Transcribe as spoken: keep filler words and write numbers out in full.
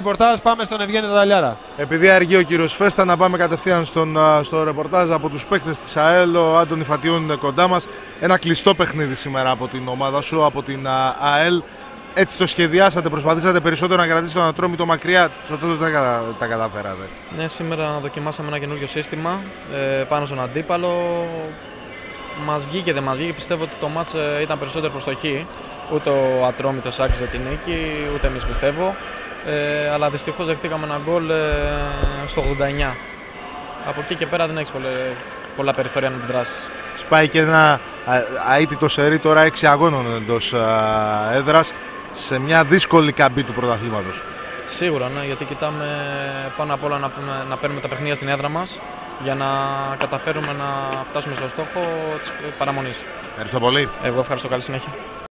Ρεπορτάζ, πάμε στον Ευγένη Δαδαλιάρα. Επειδή αργεί ο κύριος Φέστα, να πάμε κατευθείαν στον, στο ρεπορτάζ από τους παίκτες της ΑΕΛ. Ο Άντωνη Φατιών είναι κοντά μας. Ένα κλειστό παιχνίδι σήμερα από την ομάδα σου, από την ΑΕΛ. Έτσι το σχεδιάσατε, προσπαθήσατε περισσότερο να κρατήσετε τον Ατρόμητο μακριά. Στο τέλος δεν τα καταφέρατε. Ναι, σήμερα δοκιμάσαμε ένα καινούριο σύστημα ε, πάνω στον αντίπαλο. Μας βγήκε, δεν μας βγήκε. Πιστεύω ότι το μάτς ήταν περισσότερο προς το χ. Ούτε ο Ατρόμητος άξιζε την νίκη, ούτε εμείς πιστεύω. Ε, αλλά δυστυχώς δεχτήκαμε ένα γκολ ε, στο ογδόντα εννιά. Από εκεί και πέρα δεν έχεις πολλά, πολλά περιθώρια να αντιδράσεις. Σπάει και ένα αίτητο σερί τώρα έξι αγώνων εντός έδρας σε μια δύσκολη καμπή του πρωταθλήματος. Σίγουρα, ναι, γιατί κοιτάμε πάνω απ' όλα να, να παίρνουμε τα παιχνίδια στην έδρα μας για να καταφέρουμε να φτάσουμε στο στόχο της παραμονής. Ευχαριστώ πολύ. Εγώ ευχαριστώ, καλή συνέχεια.